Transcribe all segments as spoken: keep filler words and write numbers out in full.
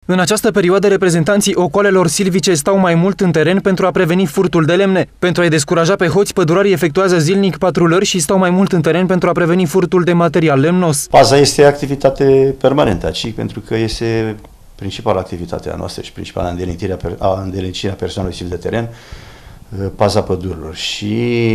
În această perioadă, reprezentanții ocoalelor silvice stau mai mult în teren pentru a preveni furtul de lemne. Pentru a-i descuraja pe hoți, pădurarii efectuează zilnic patrulări și stau mai mult în teren pentru a preveni furtul de material lemnos. Paza este activitate permanentă aici, pentru că este principala activitatea noastră și principala îndelnicirea persoanelor civile de teren, paza pădurilor. Și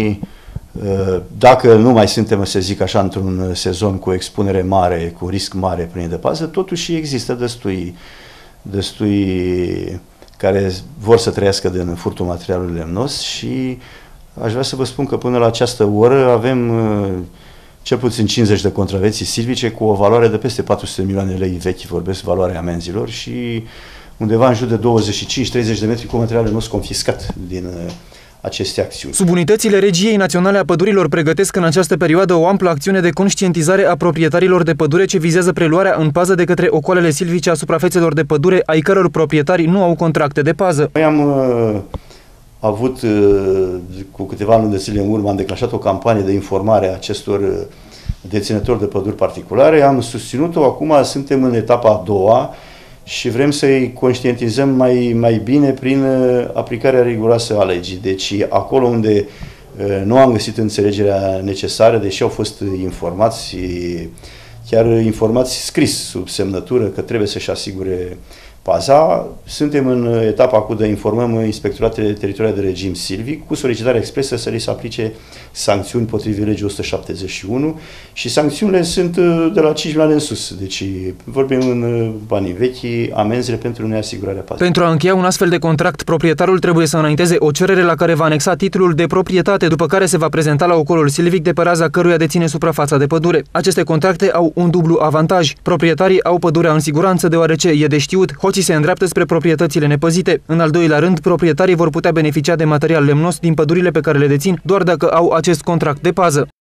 dacă nu mai suntem, să zic așa, într-un sezon cu expunere mare, cu risc mare prin de pază, totuși există destui, destui care vor să trăiască din furtul materialului lemnos și aș vrea să vă spun că până la această oră avem cel puțin cincizeci de contravenții silvice cu o valoare de peste patru sute de milioane de lei vechi, vorbesc valoarea amenzilor, și undeva în jur de douăzeci și cinci treizeci de metri cu material lemnos confiscat din aceste acțiuni. Subunitățile Regiei Naționale a Pădurilor pregătesc în această perioadă o amplă acțiune de conștientizare a proprietarilor de pădure ce vizează preluarea în pază de către ocoalele silvice a suprafețelor de pădure ai căror proprietari nu au contracte de pază. Noi am uh, avut, uh, cu câteva luni de zile în urmă, am declanșat o campanie de informare a acestor uh, deținători de păduri particulare, am susținut-o, acum suntem în etapa a doua, și vrem să-i conștientizăm mai, mai bine prin aplicarea riguroasă a legii. Deci acolo unde nu am găsit înțelegerea necesară, deși au fost informați, chiar informați scris sub semnătură că trebuie să-și asigure paza, suntem în etapa cu de informăm inspectoratele teritoriale de regim silvic cu solicitarea expresă să li se aplice sancțiuni potrivit legii o sută șaptezeci și unu și sancțiunile sunt de la cinci milioane în sus, deci vorbim în banii vechi, amenzile pentru neasigurarea pazei. Pentru a încheia un astfel de contract, proprietarul trebuie să înainteze o cerere la care va anexa titlul de proprietate, după care se va prezenta la ocolul silvic de pe raza căruia deține suprafața de pădure. Aceste contracte au un dublu avantaj. Proprietarii au pădurea în siguranță, deoarece e de știut, hoții se îndreaptă spre proprietățile nepăzite. În al doilea rând, proprietarii vor putea beneficia de material lemnos din pădurile pe care le dețin doar dacă au acest contract de pază.